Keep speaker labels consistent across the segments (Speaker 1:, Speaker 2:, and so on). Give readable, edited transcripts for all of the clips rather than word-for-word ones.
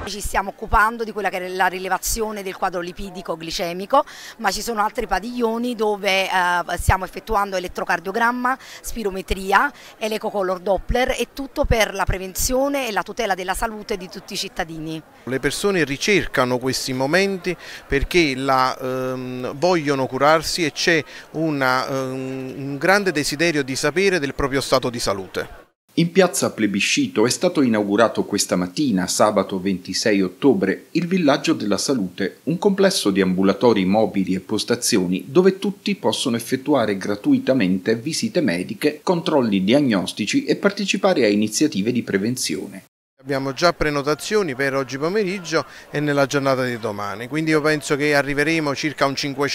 Speaker 1: Ci stiamo occupando di quella che è la rilevazione del quadro lipidico glicemico, ma ci sono altri padiglioni dove stiamo effettuando elettrocardiogramma, spirometria, l'ecocolor Doppler e tutto per la prevenzione e la tutela della salute di tutti i cittadini.
Speaker 2: Le persone ricercano questi momenti perché vogliono curarsi e c'è un grande desiderio di sapere del proprio stato di salute.
Speaker 3: In piazza Plebiscito è stato inaugurato questa mattina, sabato 26 ottobre, il Villaggio della Salute, un complesso di ambulatori mobili e postazioni dove tutti possono effettuare gratuitamente visite mediche, controlli diagnostici e partecipare a iniziative di prevenzione.
Speaker 2: Abbiamo già prenotazioni per oggi pomeriggio e nella giornata di domani, quindi io penso che arriveremo circa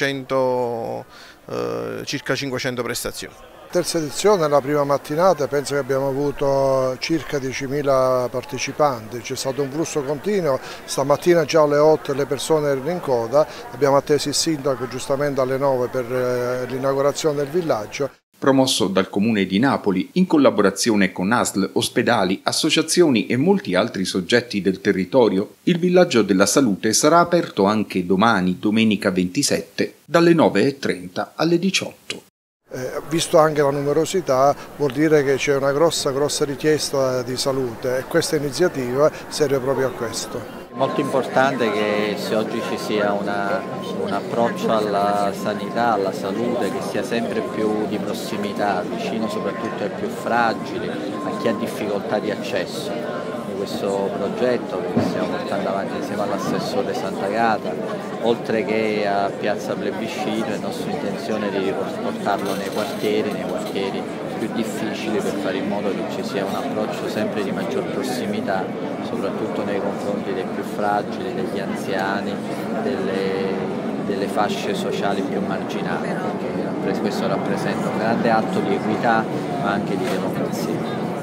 Speaker 2: circa 500 prestazioni.
Speaker 4: Terza edizione, la prima mattinata, penso che abbiamo avuto circa 10.000 partecipanti, c'è stato un flusso continuo, stamattina già alle 8 le persone erano in coda, abbiamo atteso il sindaco giustamente alle 9 per l'inaugurazione del villaggio.
Speaker 3: Promosso dal Comune di Napoli in collaborazione con ASL, ospedali, associazioni e molti altri soggetti del territorio, il Villaggio della Salute sarà aperto anche domani, domenica 27, dalle 9:30 alle 18.
Speaker 4: Visto anche la numerosità, vuol dire che c'è una grossa richiesta di salute e questa iniziativa serve proprio a questo.
Speaker 5: È molto importante che se oggi ci sia un approccio alla sanità, alla salute, che sia sempre più di prossimità, vicino soprattutto ai più fragili, a chi ha difficoltà di accesso. Questo progetto che stiamo portando avanti insieme all'assessore Sant'Agata, oltre che a Piazza Plebiscito, è nostra intenzione di portarlo nei quartieri più difficili per fare in modo che ci sia un approccio sempre di maggior prossimità, soprattutto nei confronti dei più fragili, degli anziani, delle fasce sociali più marginali, perché questo rappresenta un grande atto di equità ma anche di democrazia.